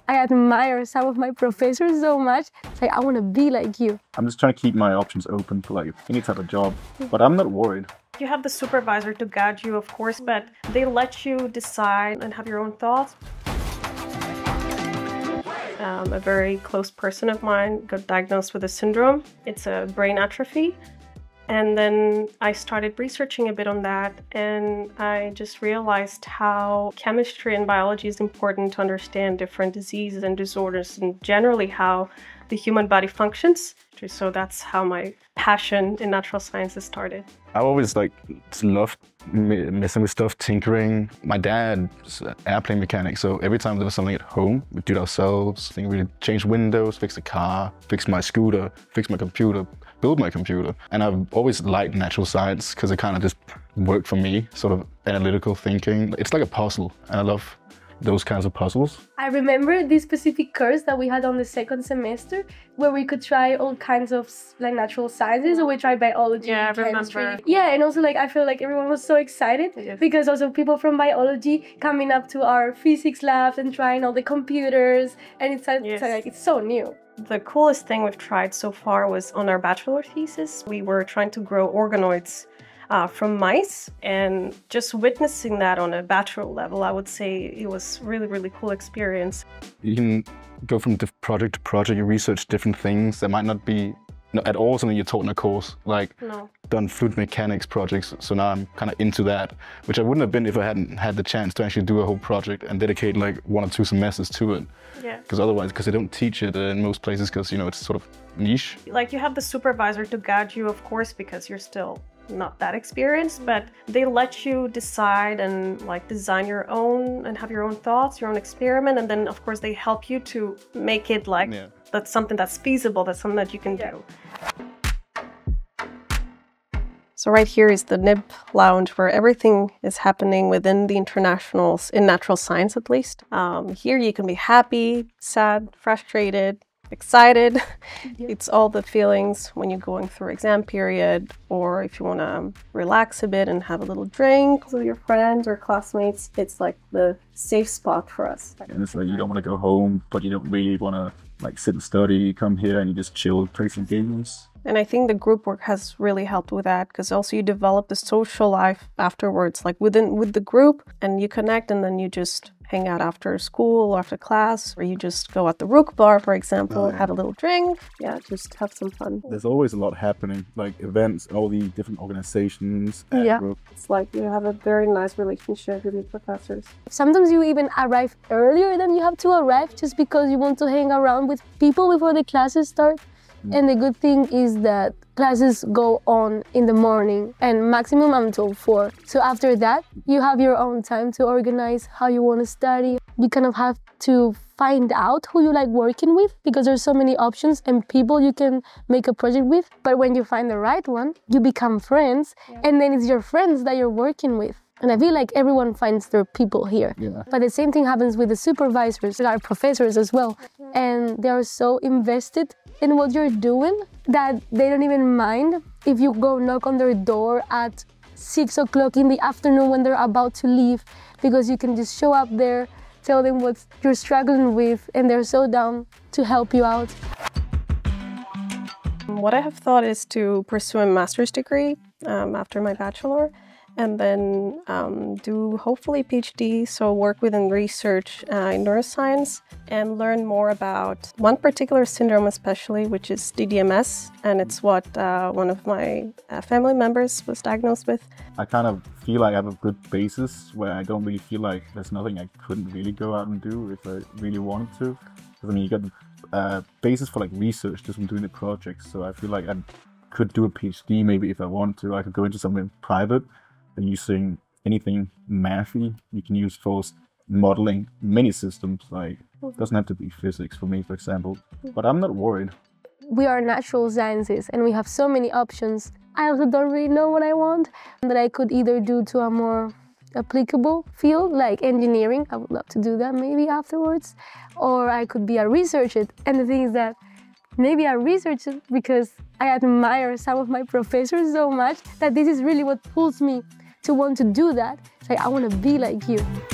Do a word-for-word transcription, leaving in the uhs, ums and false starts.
I admire some of my professors so much. It's like, I want to be like you. I'm just trying to keep my options open for like any type of job, but I'm not worried. You have the supervisor to guide you, of course, but they let you decide and have your own thoughts. Um, a very close person of mine got diagnosed with a syndrome. It's a brain atrophy. And then I started researching a bit on that, and I just realized how chemistry and biology is important to understand different diseases and disorders, and generally how the human body functions. So that's how my passion in natural sciences started. I always like loved messing with stuff, tinkering. My dad's an airplane mechanic, so every time there was something at home, we'd do it ourselves. I think we'd change windows, fix the car, fix my scooter, fix my computer, build my computer. And I've always liked natural science because it kind of just worked for me, sort of analytical thinking. It's like a puzzle, and I love those kinds of puzzles. I remember this specific course that we had on the second semester where we could try all kinds of like natural sciences, or we tried biology, yeah, I chemistry. Remember. Yeah, and also like I feel like everyone was so excited yes. because also people from biology coming up to our physics labs and trying all the computers, and it's, yes. it's like it's so new. The coolest thing we've tried so far was on our bachelor thesis. We were trying to grow organoids Uh, from mice, and just witnessing that on a bachelor level, I would say it was really, really cool experience. You can go from project to project, you research different things that might not be no, at all something you're taught in a course. Like, no. done fluid mechanics projects, so now I'm kind of into that, which I wouldn't have been if I hadn't had the chance to actually do a whole project and dedicate like one or two semesters to it. Yeah. Because otherwise, because they don't teach it in most places, because you know it's sort of niche. Like, you have the supervisor to guide you, of course, because you're still not that experienced, but they let you decide and like design your own and have your own thoughts, your own experiment, and then of course they help you to make it like yeah. that's something that's feasible, that's something that you can yeah. do. So right here is the N I B lounge, where everything is happening within the internationals, in natural science at least. Um, here you can be happy, sad, frustrated, excited. Yeah. It's all the feelings when you're going through exam period, or if you want to relax a bit and have a little drink with your friends or classmates. It's like the safe spot for us. And it's like you don't want to go home, but you don't really want to like sit and study. You come here and you just chill, play some games. And I think the group work has really helped with that, because also you develop the social life afterwards, like within with the group, and you connect, and then you just hang out after school or after class, or you just go at the Rook bar, for example, oh, yeah. have a little drink. Yeah, just have some fun. There's always a lot happening, like events, all the different organizations. Yeah, group. It's like you have a very nice relationship with your professors. Sometimes you even arrive earlier than you have to arrive, just because you want to hang around with people before the classes start. And the good thing is that classes go on in the morning and maximum until four. So after that, you have your own time to organize how you want to study. You kind of have to find out who you like working with, because there's so many options and people you can make a project with. But when you find the right one, you become friends, yeah. and then it's your friends that you're working with. And I feel like everyone finds their people here. Yeah. But the same thing happens with the supervisors, our professors as well. And they are so invested in what you're doing that they don't even mind if you go knock on their door at six o'clock in the afternoon when they're about to leave, because you can just show up there, tell them what you're struggling with, and they're so down to help you out. What I have thought is to pursue a master's degree um, after my bachelor, and then um, do hopefully PhD, so work within research uh, in neuroscience and learn more about one particular syndrome especially, which is D D M S, and it's what uh, one of my uh, family members was diagnosed with. I kind of feel like I have a good basis where I don't really feel like there's nothing I couldn't really go out and do if I really wanted to. Because I mean, you got the uh, basis for like research just from doing the projects, so I feel like I could do a PhD maybe if I wanted to. I could go into something private. And using anything mathy, you can use for modeling many systems. Like, it doesn't have to be physics for me, for example. But I'm not worried. We are natural sciences and we have so many options. I also don't really know what I want, that I could either do to a more applicable field like engineering. I would love to do that maybe afterwards. Or I could be a researcher. And the thing is that maybe I research it because I admire some of my professors so much that this is really what pulls me to want to do that. It's like, I want to be like you.